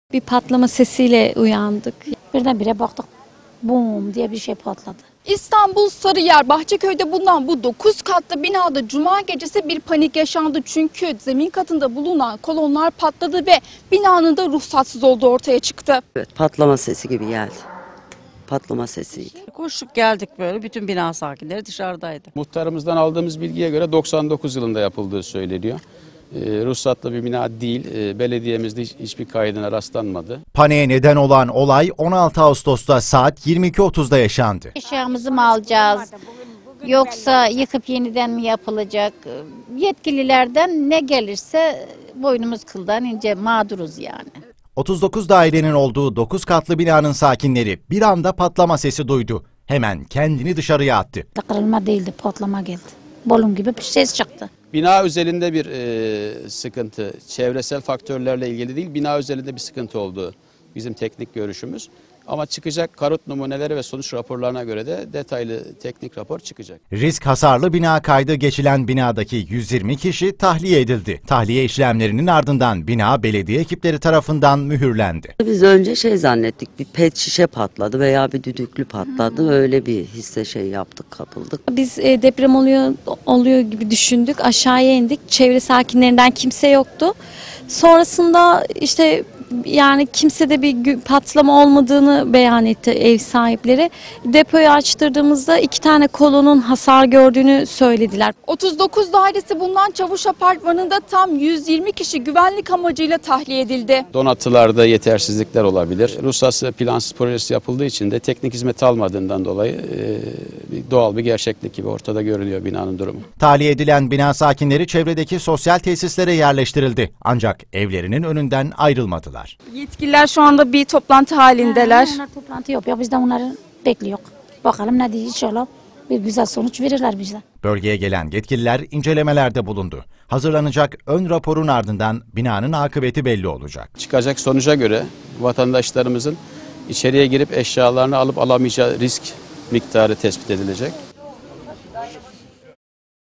Bir patlama sesiyle uyandık. Birdenbire baktık, bum diye bir şey patladı. İstanbul Sarıyer Bahçeköy'de bulunan bu 9 katlı binada cuma gecesi bir panik yaşandı. Çünkü zemin katında bulunan kolonlar patladı ve binanın da ruhsatsız olduğu ortaya çıktı. Evet, patlama sesi gibi geldi. Patlama sesiydi. Koşup geldik böyle, bütün bina sakinleri dışarıdaydı. Muhtarımızdan aldığımız bilgiye göre 99 yılında yapıldığı söyleniyor. Ruhsatlı bir bina değil, belediyemizde hiçbir kaydına rastlanmadı. Paniğe neden olan olay 16 Ağustos'ta saat 22.30'da yaşandı. Eşyamızı mı alacağız? Yoksa yıkıp yeniden mi yapılacak? Yetkililerden ne gelirse boynumuz kıldan ince mağduruz yani. 39 dairenin olduğu 9 katlı binanın sakinleri bir anda patlama sesi duydu. Hemen kendini dışarıya attı. Kırılma değildi, patlama geldi. Balon gibi bir ses çıktı. Bina özelinde bir sıkıntı, çevresel faktörlerle ilgili değil, bina özelinde bir sıkıntı olduğu bizim teknik görüşümüz. Ama çıkacak karut numuneleri ve sonuç raporlarına göre de detaylı teknik rapor çıkacak. Risk hasarlı bina kaydı geçilen binadaki 120 kişi tahliye edildi. Tahliye işlemlerinin ardından bina belediye ekipleri tarafından mühürlendi. Biz önce zannettik, bir pet şişe patladı veya bir düdüklü patladı. Öyle bir hisse yaptık, kapıldık. Biz deprem oluyor gibi düşündük. Aşağıya indik. Çevre sakinlerinden kimse yoktu. Sonrasında işte yani kimsede bir patlama olmadığını beyan etti ev sahipleri. Depoyu açtırdığımızda 2 tane kolonun hasar gördüğünü söylediler. 39 dairesi bulunan Çavuş Apartmanı'nda tam 120 kişi güvenlik amacıyla tahliye edildi. Donatılarda yetersizlikler olabilir. Ruhsatsız plansız projesi yapıldığı için de teknik hizmet almadığından dolayı doğal bir gerçeklik gibi ortada görülüyor binanın durumu. Tahliye edilen bina sakinleri çevredeki sosyal tesislere yerleştirildi. Ancak evlerinin önünden ayrılmadılar. Yetkililer şu anda bir toplantı halindeler. Onlar toplantı yapıyor, biz de onları bekliyoruz. Bakalım ne diyecek, inşallah bir güzel sonuç verirler bize. Bölgeye gelen yetkililer incelemelerde bulundu. Hazırlanacak ön raporun ardından binanın akıbeti belli olacak. Çıkacak sonuca göre vatandaşlarımızın içeriye girip eşyalarını alıp alamayacağı risk miktarı tespit edilecek.